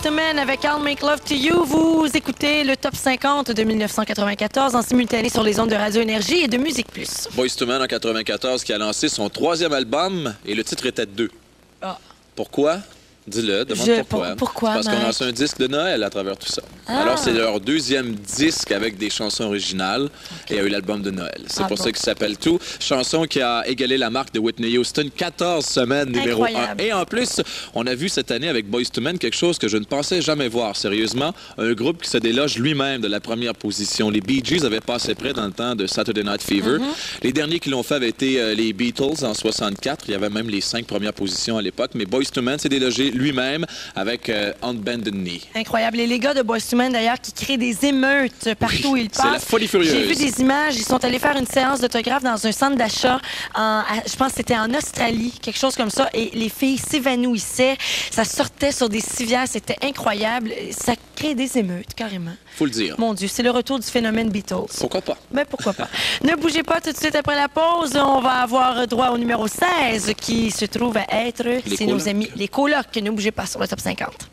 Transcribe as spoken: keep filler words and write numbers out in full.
II Men avec I'll Make Love to You. Vous écoutez le top cinquante de mille neuf cent quatre-vingt-quatorze en simultané sur les ondes de Radio Énergie et de Musique Plus. Boyz two Men en quatre-vingt-quatorze qui a lancé son troisième album et le titre était deux. Ah. Pourquoi? Dis-le, demande Je- pourquoi. pour- pourquoi, Parce qu'on a Mike? lancé un disque de Noël à travers tout ça. Ah. Alors, c'est leur deuxième disque avec des chansons originales et il y a eu l'album de Noël. C'est Ah pour bon. ça qu'il s'appelle Tout. Chanson qui a égalé la marque de Whitney Houston, quatorze semaines numéro un. Incroyable. Et en plus, on a vu cette année avec Boyz two Men quelque chose que je ne pensais jamais voir, sérieusement. Un groupe qui se déloge lui-même de la première position. Les Bee Gees avaient passé près dans le temps de Saturday Night Fever. Mm-hmm. Les derniers qui l'ont fait avaient été euh, les Beatles en soixante-quatre. Il y avait même les cinq premières positions à l'époque. Mais Boyz two Men s'est délogé lui-même avec euh, On Bended Knee. Incroyable. Et les gars de Boyz two Men, d'ailleurs, qui créent des émeutes partout où ils passent. c'est la folie furieuse. J'ai vu des images. Ils sont allés faire une séance d'autographe dans un centre d'achat. en- à- Je pense que c'était en Australie, quelque chose comme ça. Et les filles s'évanouissaient. Ça sortait sur des civières. C'était incroyable. Ça crée des émeutes, carrément. Faut le dire. Mon Dieu, c'est le retour du phénomène Beatles. Pourquoi pas? Mais pourquoi pas? Ne bougez pas tout de suite après la pause. On va avoir droit au numéro seize qui se trouve à être, c'est nos colocs. amis, les colocs. Ne bougez pas sur le top cinquante.